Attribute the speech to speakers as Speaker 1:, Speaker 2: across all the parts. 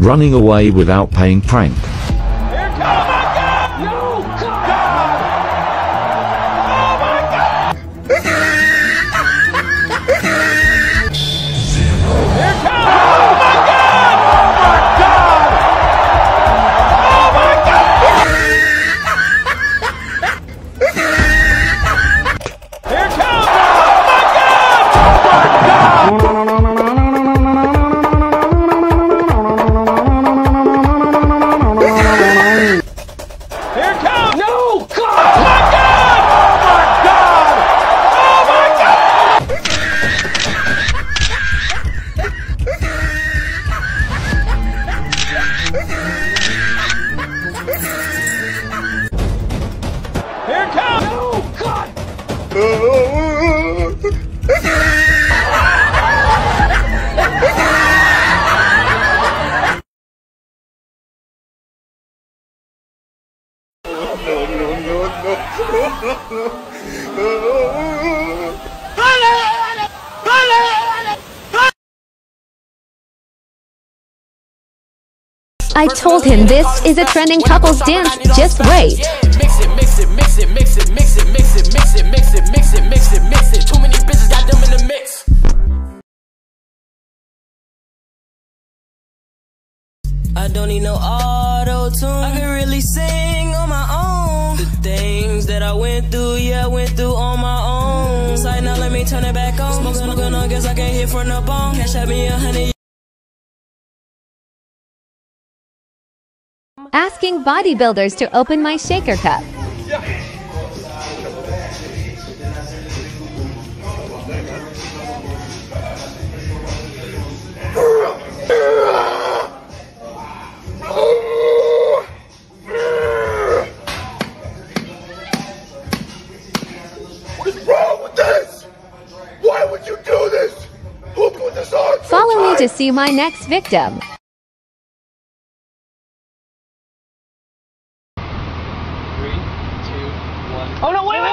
Speaker 1: Running away without paying prank.
Speaker 2: Here comes! Oh my God! No! God! Oh my God! Here comes! Oh my God! Oh my God! Oh my God! Here comes! Oh my God! Oh my God! Here comes! No! God! Oh my God! Oh my God! Oh my God! Here comes! No! God!
Speaker 3: I told him this is a trending couples dance, just wait.
Speaker 4: Mix it, mix it, mix it, mix it, mix it, mix it, mix it, mix it, mix it, mix it, mix it. Too many bitches got them in the mix. I don't need no auto-tune. I can really sing on my own. The things that I went through, yeah, I went through on my own. Side now, let me turn it back on. Smoking on, guess I can't hit from the bone. Cash at me 100.
Speaker 3: Asking bodybuilders to open my shaker cup.
Speaker 2: What is wrong with this? Why would you do this? Who put this on?
Speaker 3: Follow me to see my next victim.
Speaker 5: 3, 2, 1.
Speaker 2: Oh no, wait!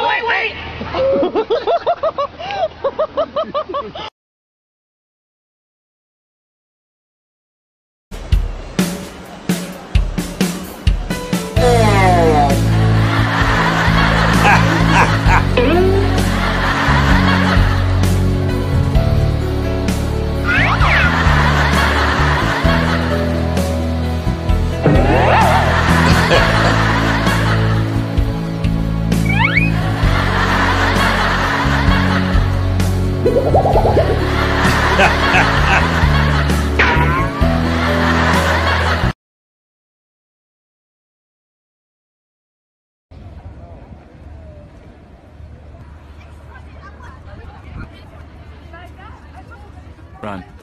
Speaker 5: Run.